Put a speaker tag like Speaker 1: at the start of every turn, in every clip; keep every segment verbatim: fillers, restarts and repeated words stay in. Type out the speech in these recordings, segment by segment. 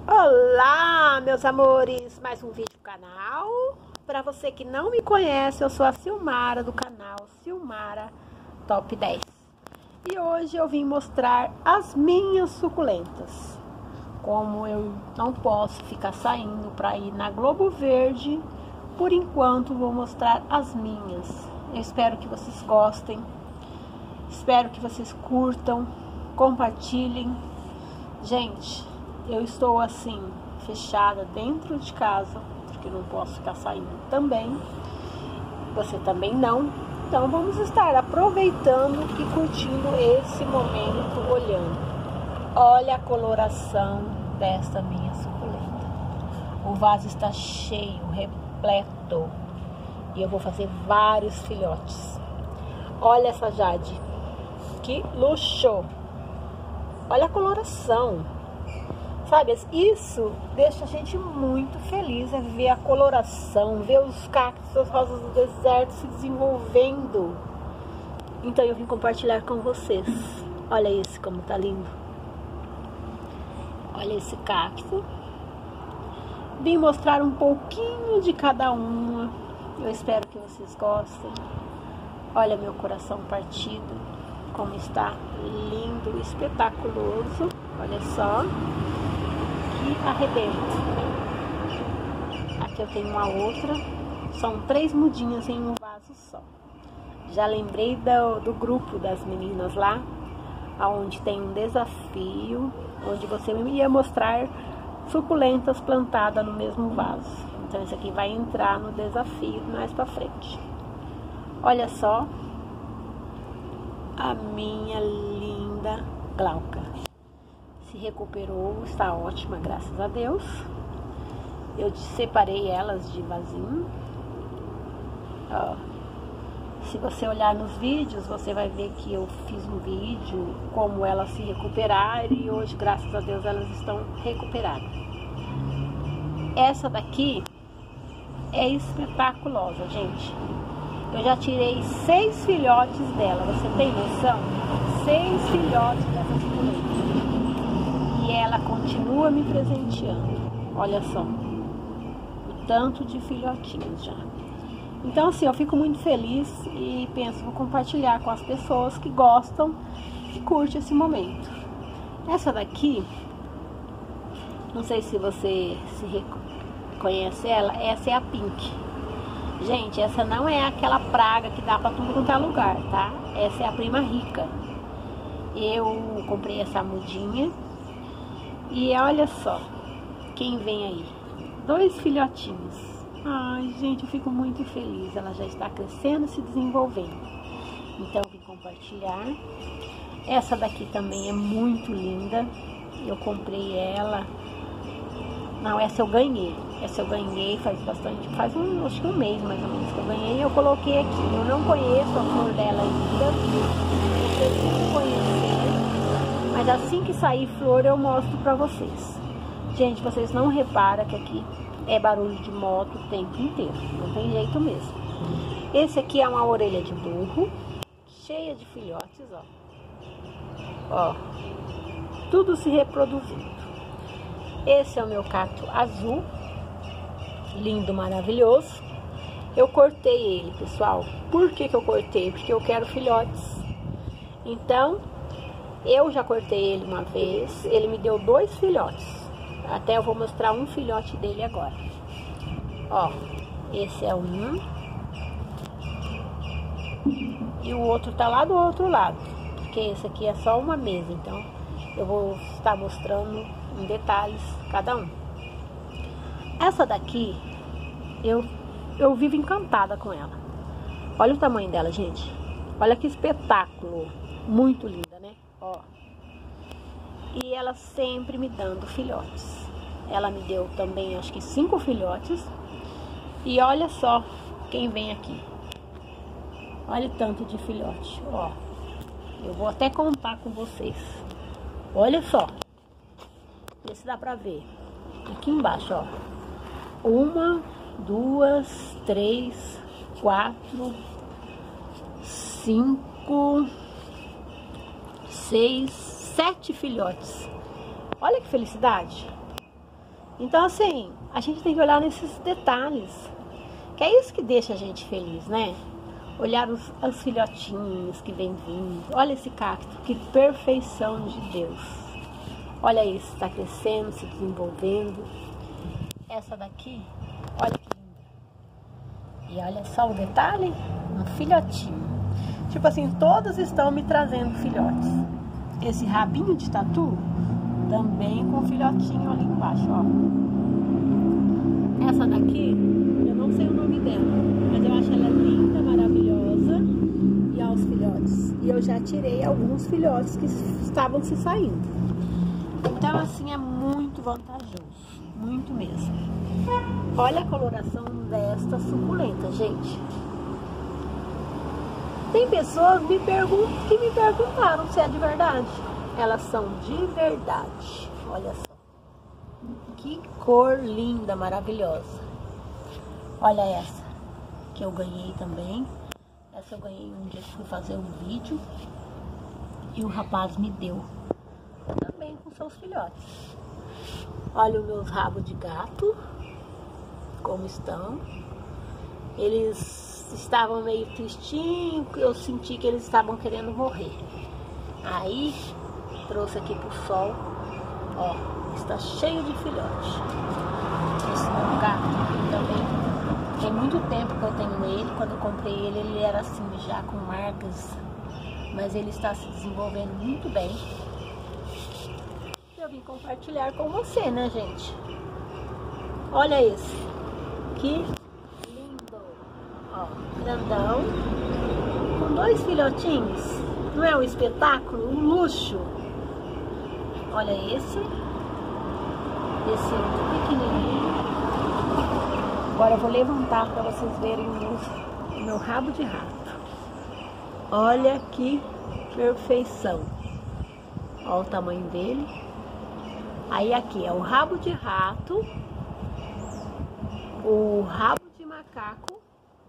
Speaker 1: Olá, meus amores, mais um vídeo no canal. Para você que não me conhece, eu sou a Silmara do canal Silmara Top dez. E hoje eu vim mostrar as minhas suculentas. Como eu não posso ficar saindo para ir na Globo Verde, por enquanto vou mostrar as minhas. Eu espero que vocês gostem, espero que vocês curtam, compartilhem. Gente, eu estou assim, fechada dentro de casa, porque não posso ficar saindo também. Você também não. Então vamos estar aproveitando e curtindo esse momento, olhando. Olha a coloração desta minha suculenta. O vaso está cheio, repleto. E eu vou fazer vários filhotes. Olha essa jade. Que luxo! Olha a coloração. Sabe, isso deixa a gente muito feliz, é ver a coloração, ver os cactos, as rosas do deserto se desenvolvendo. Então eu vim compartilhar com vocês. Olha esse como tá lindo. Olha esse cacto. Vim mostrar um pouquinho de cada uma. Eu espero que vocês gostem. Olha meu coração partido, como está lindo, espetaculoso. Olha só. Arrebento. Aqui eu tenho uma outra. São três mudinhas em um vaso só. Já lembrei do, do grupo das meninas lá, onde tem um desafio, onde você ia mostrar suculentas plantadas no mesmo vaso. Então esse aqui vai entrar no desafio mais pra frente. Olha só a minha linda Glauca. Se recuperou, está ótima, graças a Deus. Eu separei elas de vasinho. Ó, se você olhar nos vídeos, você vai ver que eu fiz um vídeo como elas se recuperaram e hoje, graças a Deus, elas estão recuperadas. Essa daqui é espetaculosa, gente. Eu já tirei seis filhotes dela, você tem noção? Seis filhotes dessa suculenta. E ela continua me presenteando. Olha só, o tanto de filhotinhos já. Então assim, eu fico muito feliz e penso, vou compartilhar com as pessoas que gostam e curtem esse momento. Essa daqui, não sei se você se conhece ela, essa é a Pink. Gente, essa não é aquela praga que dá pra tudo quanto é lugar, tá? Essa é a prima rica. Eu comprei essa mudinha. E olha só, quem vem aí? Dois filhotinhos. Ai, gente, eu fico muito feliz. Ela já está crescendo e se desenvolvendo. Então, eu vim compartilhar. Essa daqui também é muito linda. Eu comprei ela. Não, essa eu ganhei. Essa eu ganhei faz bastante, faz um, acho que um mês mais ou menos que eu ganhei. Eu coloquei aqui. Eu não conheço a flor dela ainda. Eu preciso conhecer. Mas assim que sair flor eu mostro pra vocês. Gente, vocês não reparam que aqui é barulho de moto o tempo inteiro. Não tem jeito mesmo. Esse aqui é uma orelha de burro, cheia de filhotes, ó. Ó, tudo se reproduzindo. Esse é o meu cacto azul, lindo, maravilhoso. Eu cortei ele, pessoal. Por que que eu cortei? Porque eu quero filhotes. Então, eu já cortei ele uma vez, ele me deu dois filhotes. Até eu vou mostrar um filhote dele agora. Ó, esse é um. E o outro tá lá do outro lado. Porque esse aqui é só uma mesa, então eu vou estar mostrando em detalhes cada um. Essa daqui, eu, eu vivo encantada com ela. Olha o tamanho dela, gente. Olha que espetáculo. Muito linda, né? Ó. E ela sempre me dando filhotes. Ela me deu também, acho que cinco filhotes. E olha só quem vem aqui. Olha o tanto de filhote, ó. Eu vou até contar com vocês. Olha só. Vê se dá pra ver. Aqui embaixo, ó. Uma, duas, três, quatro, cinco, seis, sete filhotes. Olha que felicidade. Então assim, a gente tem que olhar nesses detalhes, que é isso que deixa a gente feliz, né? Olhar os, os filhotinhos que vem vindo. Olha esse cacto, que perfeição de Deus. Olha isso, está crescendo, se desenvolvendo. Essa daqui, olha que linda. E olha só o detalhe, um filhotinho. Tipo assim, todos estão me trazendo filhotes. Esse rabinho de tatu, também com filhotinho ali embaixo, ó. Essa daqui, eu não sei o nome dela, mas eu acho ela linda, maravilhosa. E aos filhotes. E eu já tirei alguns filhotes que estavam se saindo. Então assim, é muito vantajoso, muito mesmo. Olha a coloração desta suculenta, gente. Tem pessoas me pergun- que me perguntaram se é de verdade. Elas são de verdade. Olha só. Que cor linda, maravilhosa. Olha essa, que eu ganhei também. Essa eu ganhei um dia que fui fazer um vídeo. E o rapaz me deu. Também com seus filhotes. Olha os meus rabos de gato. Como estão. Eles estavam meio tristinhos. Eu senti que eles estavam querendo morrer. Aí, trouxe aqui pro sol. Ó, está cheio de filhote. Esse meu gato também. Tem muito tempo que eu tenho ele. Quando eu comprei ele, ele era assim, já com marcas. Mas ele está se desenvolvendo muito bem. Eu vim compartilhar com você, né, gente? Olha esse. Que lindo. Ó, grandão. Com dois filhotinhos. Não é um espetáculo? Um luxo. Olha esse. Esse pequenininho. Agora eu vou levantar para vocês verem o meu, o meu rabo de rato. Olha que perfeição. Olha o tamanho dele. Aí aqui é o rabo de rato, o rabo de macaco.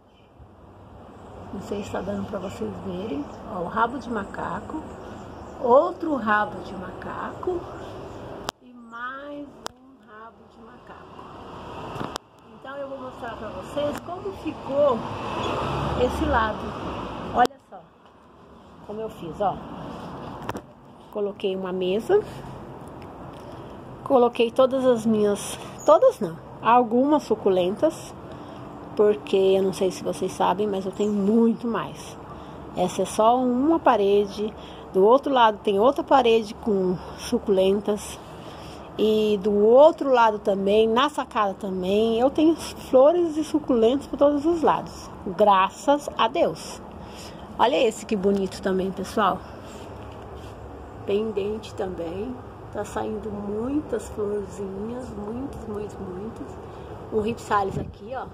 Speaker 1: Não sei se está dando para vocês verem. Ó, o rabo de macaco, outro rabo de macaco e mais um rabo de macaco. Então eu vou mostrar para vocês como ficou esse lado. Olha só como eu fiz, ó. Coloquei uma mesa. Coloquei todas as minhas, todas não, algumas suculentas, porque eu não sei se vocês sabem, mas eu tenho muito mais. Essa é só uma parede, do outro lado tem outra parede com suculentas, e do outro lado também, na sacada também, eu tenho flores e suculentas por todos os lados, graças a Deus. Olha esse que bonito também, pessoal. Pendente também. Tá saindo muitas florzinhas, muitas, muitas, muitas. Um ripsalis aqui, ó.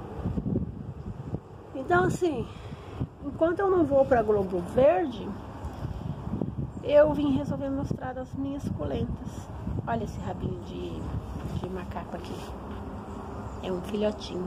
Speaker 1: Então, assim, enquanto eu não vou pra Globo Verde, eu vim resolver mostrar as minhas suculentas. Olha esse rabinho de, de macaco aqui. É um filhotinho.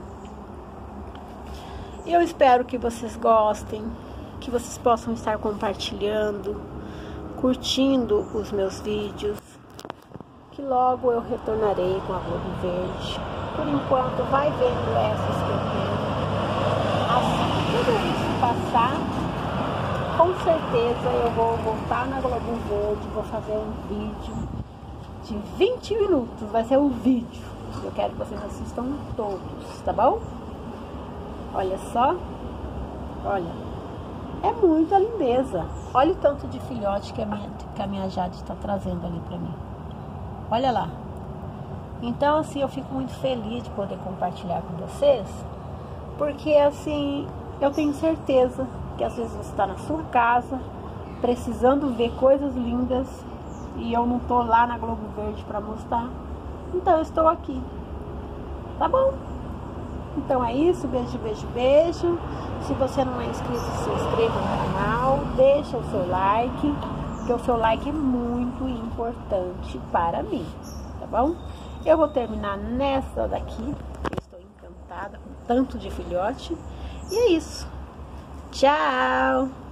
Speaker 1: Eu espero que vocês gostem, que vocês possam estar compartilhando, curtindo os meus vídeos, que logo eu retornarei com a Globo Verde. Por enquanto, vai vendo essas que eu tenho. Assim que tudo isso passar, com certeza eu vou voltar na Globo Verde, vou fazer um vídeo de vinte minutos, vai ser um vídeo. Eu quero que vocês assistam todos, tá bom? Olha só, olha. É muita lindeza. Olha o tanto de filhote que a minha, que a minha Jade está trazendo ali para mim. Olha lá. Então, assim, eu fico muito feliz de poder compartilhar com vocês. Porque, assim, eu tenho certeza que às vezes você está na sua casa, precisando ver coisas lindas, e eu não tô lá na Globo Verde para mostrar. Então, eu estou aqui. Tá bom? Então é isso, beijo, beijo, beijo. Se você não é inscrito, se inscreva no canal, deixa o seu like, porque o seu like é muito importante para mim, tá bom? Eu vou terminar nessa daqui, eu estou encantada com tanto de filhote. E é isso. Tchau!